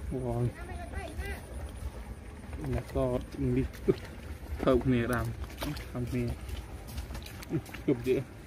Wow. Là có đi thâu nè đam, thâu nè, chụp gì?